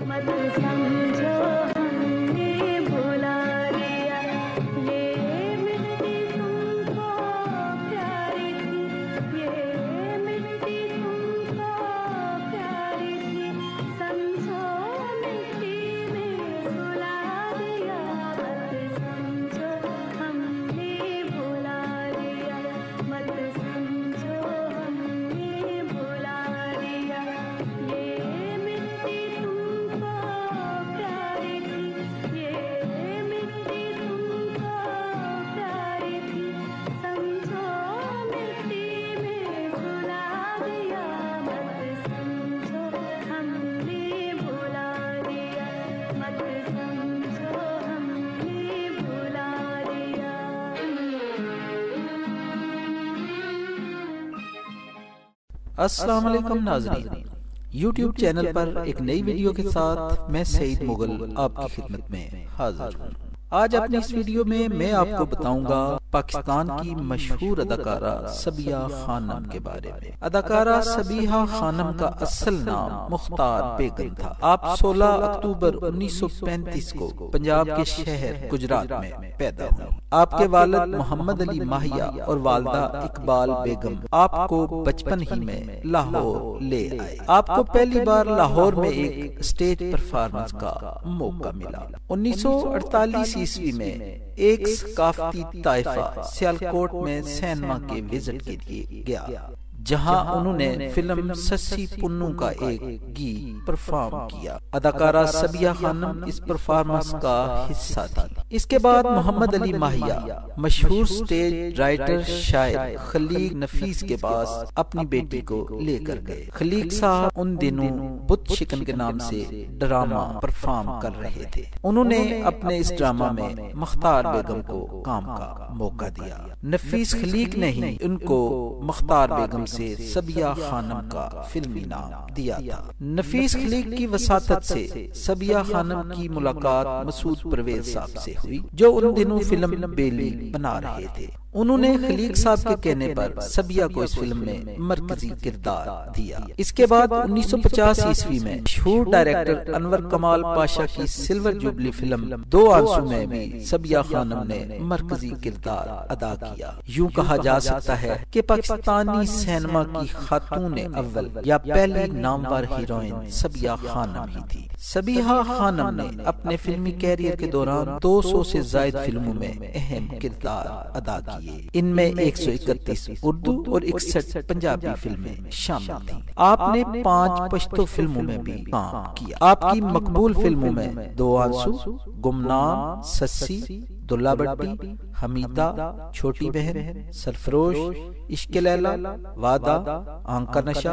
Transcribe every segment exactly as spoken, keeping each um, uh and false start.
अस्सलाम वालेकुम नाज़रीन, यूट्यूब चैनल पर एक नई वीडियो के साथ मैं सईद मुगल आपकी खिदमत में हाजिर हूँ। आज अपनी इस वीडियो में मैं आपको बताऊंगा पाकिस्तान की मशहूर अदाकारा सबिया खानम के बारे में। अदाकारा सबिया खानम का असल नाम मुख्तार बेगम था। आप सोलह अक्टूबर उन्नीस सौ पैंतीस को पंजाब के शहर गुजरात में पैदा हुए। आपके वालिद मोहम्मद अली माहिया और वालदा इकबाल बेगम आपको बचपन ही में लाहौर ले आए। आपको पहली बार लाहौर में एक स्टेज परफॉर्मेंस का मौका मिला। उन्नीस सौ अड़तालीस ईस्वी में एक सकाफती ताइफा सियालकोट में सिनेमा के विजिट के लिए गया, जहां उन्होंने फिल्म सस्सी पुन्नू का एक गीत परफॉर्म किया। अदाकारा सबिया खानम इस परफॉर्मेंस का हिस्सा थी। इसके बाद मोहम्मद अली माहिया मशहूर स्टेज राइटर शायर खलीक नफीस के पास अपनी बेटी को लेकर गए। खलीक साहब उन दिनों बुत शिकन के नाम से ड्रामा परफॉर्म कर रहे थे। उन्होंने अपने इस ड्रामा में मुख्तार बेगम को काम का मौका दिया। नफीस खलीक ने ही उनको मुख्तार बेगम से सबिया खानम का फिल्मी नाम दिया था। नफीस खलीक की वसातत से सबिया खानम की मुलाकात मसूद परवेज साहब से हुई, जो उन दिनों फिल्म बेली बना रहे थे। उन्होंने खलीक साहब के कहने पर सबिया को इस फिल्म में मरकजी किरदार दिया। इसके बाद उन्नीस सौ पचास ईस्वी में मशहूर डायरेक्टर अनवर कमाल पाशा की सिल्वर जुबली फिल्म दो आंसू में भी सबिया खानम ने मरकजी किरदार अदा किया। यूं कहा जा सकता है कि पाकिस्तानी सिनेमा की खातून अव्वल या पहली नामवर हीरोइन सबिया खानम ही थी। सबिया खानम ने अपने फिल्मी कैरियर के दौरान दो सौ से ज्यादा फिल्मों में अहम किरदार अदा किए। इनमें एक सौ इकतीस उर्दू और इकसठ पंजाबी फिल्में शामिल थीं। आपने पांच पश्तो फिल्मों में भी काम किया। आपकी मकबूल फिल्मों में दो आंसू, गुमनाम, सस्सी, दुल्ला भट्टी, हमीदा, छोटी बहन, सरफरोश, इश्क लैला, वादा, आंख का नशा,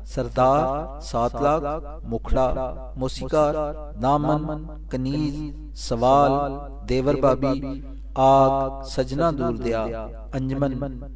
सरदार, सात लाख, मुखड़ा, मौसीकार, दामन, कनीज, सवाल, देवर बाबी, आग, सजना दूर दिया, अंजमन,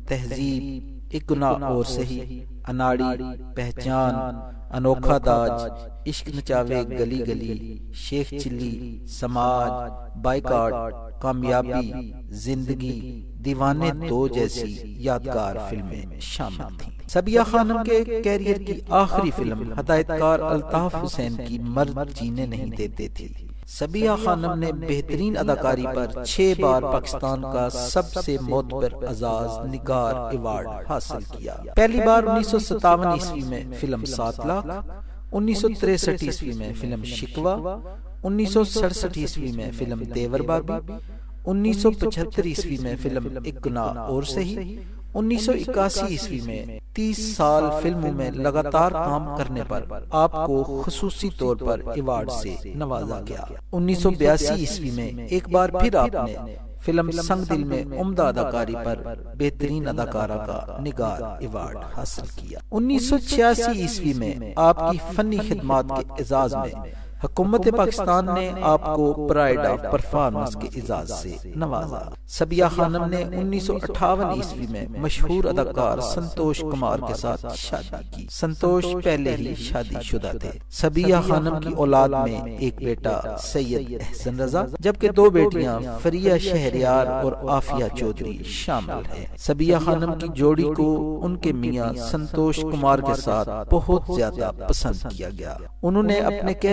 तहजीब, एक गुनाह और सही, अनाड़ी, पहचान, अनोखा दाज, इश्क नचावे गली गली, शेख चिल्ली, समाज, बाइकाट, कामयाबी, जिंदगी, दीवाने दो जैसी यादगार फिल्में शामिल थीं। सबिया खानम के कैरियर की आखिरी फिल्म हदायतकार अल्ताफ हुसैन की मर्द जीने नहीं देते थी। सबिया खानम ने बेहतरीन अदाकारी पर छह बार पाकिस्तान का सबसे मोतबर अजाज निगार अवार्ड हासिल किया। पहली बार उन्नीस सौ सत्तावन ईस्वी में फिल्म सात लाख, उन्नीस सौ तिरसठ ईस्वी में फिल्म शिकवा, उन्नीस सौ सड़सठ ईस्वी में फिल्म देवर बाबी, उन्नीस सौ पचहत्तर ईस्वी में फिल्म एक गुनाह और सही, उन्नीस सौ इक्यासी ईस्वी में तीस साल फिल्मों में लगातार काम करने पर आपको खुसूसी तौर पर अवार्ड से नवाजा गया। उन्नीस सौ बयासी ईस्वी में एक बार फिर आपने फिल्म संग दिल में उम्दा अदाकारी पर बेहतरीन अदाकारा का निगार अवार्ड हासिल किया। उन्नीस सौ छियासी ईस्वी में आपकी फनी खिदमात के एजाज में हुकूमत पाकिस्तान ने आपको प्राइड ऑफ परफॉर्मेंस के एजाज से नवाजा। सबिया खानम ने उन्नीस सौ अट्ठावन ईस्वी में मशहूर अदाकार संतोष कुमार के साथ शादी की। संतोष पहले ही शादीशुदा थे। सबिया खानम की औलाद में एक बेटा सैयद एहसन रजा, जबकि दो बेटियां फरिया शहरियार और आफिया चौधरी शामिल हैं। सबिया खानम की जोड़ी को उनके मियां संतोष कुमार के साथ बहुत ज्यादा पसंद किया गया। उन्होंने अपने कैरियर के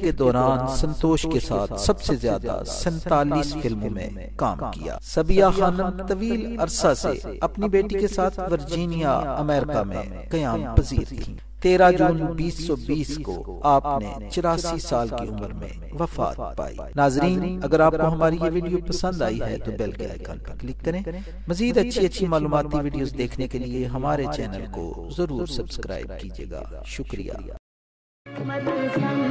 के दौरान संतोष के साथ सबसे ज्यादा सैतालीस फिल्मों में काम किया। सबिया खानम तवील अरसा से अपनी बेटी के साथ वर्जीनिया अमेरिका में कयाम पजीर थी। तेरह जून बीस सौ बीस को आपने चौरासी साल की उम्र में वफात पाई। नाजरीन, अगर आपको हमारी ये वीडियो पसंद आई है तो बेल के आइकन पर क्लिक करें। मजीद अच्छी अच्छी मालूमाती वीडियोस देखने के लिए हमारे चैनल को जरूर सब्सक्राइब कीजिएगा। शुक्रिया।